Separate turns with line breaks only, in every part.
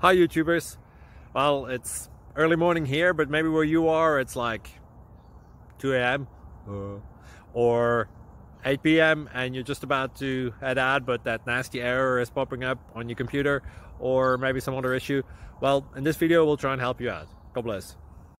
Hi YouTubers. Well, it's early morning here, but maybe where you are it's like 2 a.m. or 8 p.m. and you're just about to head out, but that nasty error is popping up on your computer, or maybe some other issue. Well, in this video we'll try and help you out. God bless.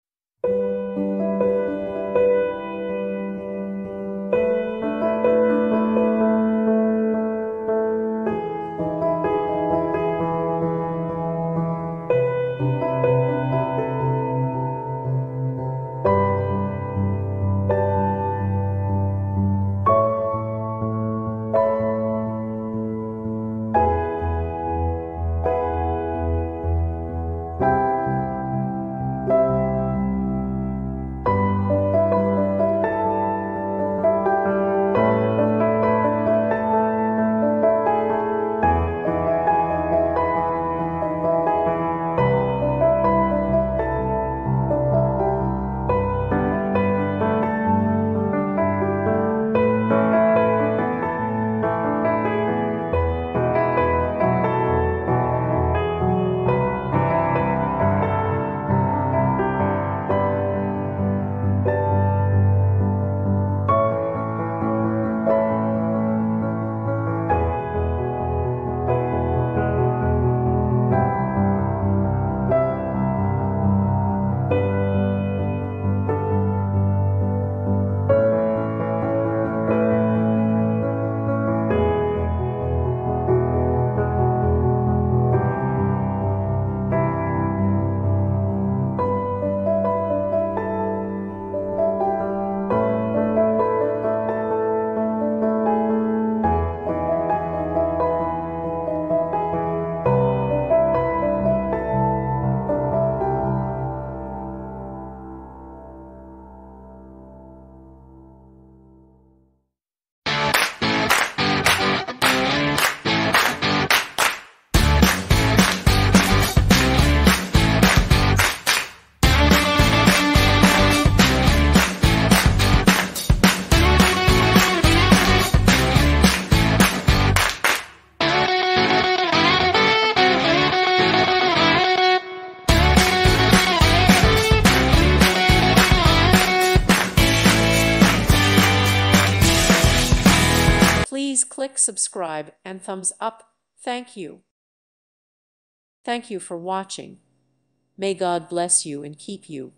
Please click subscribe and thumbs up. Thank you. Thank you for watching. May God bless you and keep you.